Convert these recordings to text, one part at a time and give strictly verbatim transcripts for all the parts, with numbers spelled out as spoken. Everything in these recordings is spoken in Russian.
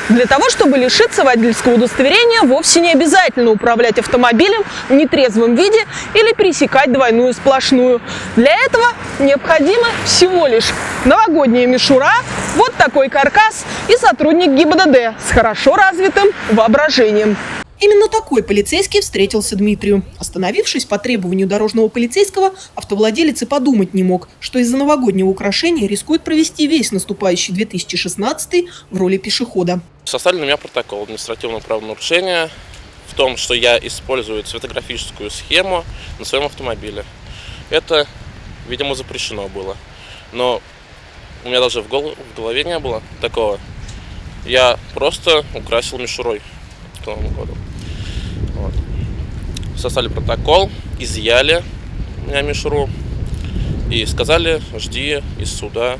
Для того, чтобы лишиться водительского удостоверения, вовсе не обязательно управлять автомобилем в нетрезвом виде или пересекать двойную сплошную. Для этого необходима всего лишь новогодняя мишура, вот такой каркас и сотрудник ГИБДД с хорошо развитым воображением. Именно такой полицейский встретился Дмитрию. Остановившись по требованию дорожного полицейского, автовладелец и подумать не мог, что из-за новогоднего украшения рискует провести весь наступающий две тысячи шестнадцатый в роли пешехода. Составили на меня протокол административного правонарушения в том, что я использую цветографическую схему на своем автомобиле. Это, видимо, запрещено было. Но у меня даже в голове не было такого. Я просто украсил мишурой к Новому году. Вот. Составили протокол, изъяли у меня мишуру и сказали: жди из суда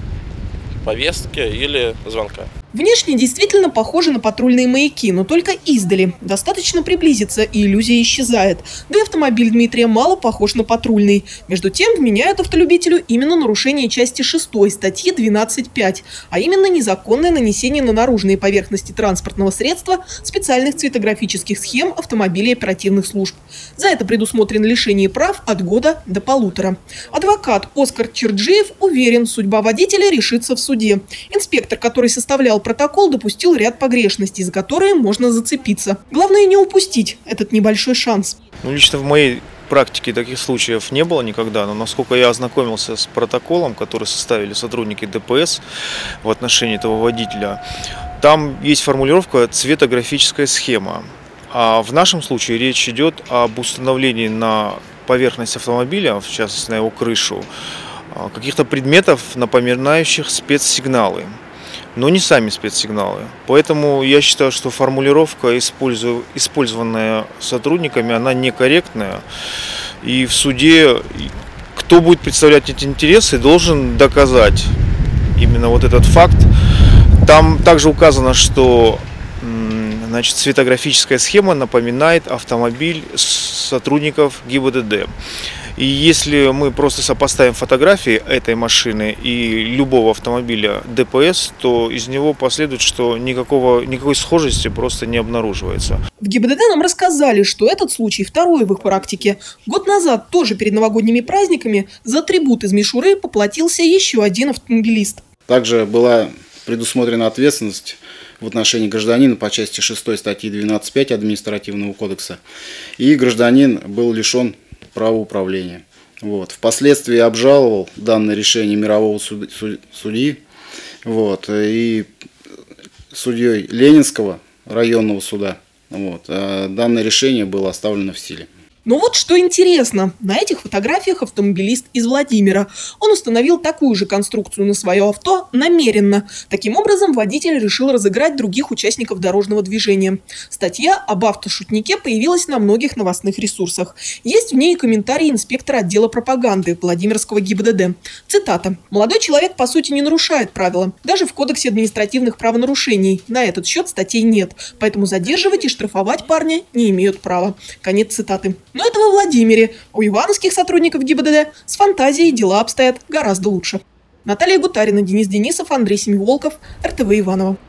повестки или звонка. Внешне действительно похожи на патрульные маяки, но только издали. Достаточно приблизиться, и иллюзия исчезает. Да и автомобиль Дмитрия мало похож на патрульный. Между тем, вменяют автолюбителю именно нарушение части шестой статьи двенадцать пять, а именно незаконное нанесение на наружные поверхности транспортного средства специальных цветографических схем автомобилей оперативных служб. За это предусмотрено лишение прав от года до полутора. Адвокат Оскар Черджиев уверен, судьба водителя решится в суде. Инспектор, который составлял протокол, допустил ряд погрешностей, за которые можно зацепиться. Главное не упустить этот небольшой шанс. Ну, лично в моей практике таких случаев не было никогда, но насколько я ознакомился с протоколом, который составили сотрудники ДПС в отношении этого водителя, там есть формулировка «цветографическая схема». А в нашем случае речь идет об установлении на поверхность автомобиля, в частности на его крышу, каких-то предметов, напоминающих спецсигналы, но не сами спецсигналы. Поэтому я считаю, что формулировка, использованная сотрудниками, она некорректная. И в суде, кто будет представлять эти интересы, должен доказать именно вот этот факт. Там также указано, что значит, цветографическая схема напоминает автомобиль сотрудников ГИБДД. И если мы просто сопоставим фотографии этой машины и любого автомобиля ДПС, то из него последует, что никакого, никакой схожести просто не обнаруживается. В ГИБДД нам рассказали, что этот случай второй в их практике. Год назад, тоже перед новогодними праздниками, за атрибут из мишуры поплатился еще один автомобилист. Также была предусмотрена ответственность в отношении гражданина по части шестой статьи двенадцать пять Административного кодекса. И гражданин был лишен права управления. Вот. Впоследствии обжаловал данное решение мирового суд, суд, судьи. Вот. И судьей Ленинского районного суда. Вот. А данное решение было оставлено в силе. Но вот что интересно, на этих фотографиях автомобилист из Владимира. Он установил такую же конструкцию на свое авто намеренно. Таким образом, водитель решил разыграть других участников дорожного движения. Статья об автошутнике появилась на многих новостных ресурсах. Есть в ней комментарий инспектора отдела пропаганды Владимирского ГИБДД. Цитата. «Молодой человек, по сути, не нарушает правила. Даже в Кодексе административных правонарушений на этот счет статей нет. Поэтому задерживать и штрафовать парня не имеют права». Конец цитаты. Но это во Владимире. У ивановских сотрудников ГИБДД с фантазией дела обстоят гораздо лучше. Наталья Гутарина, Денис Денисов, Андрей Семиволков, эр тэ вэ Иваново.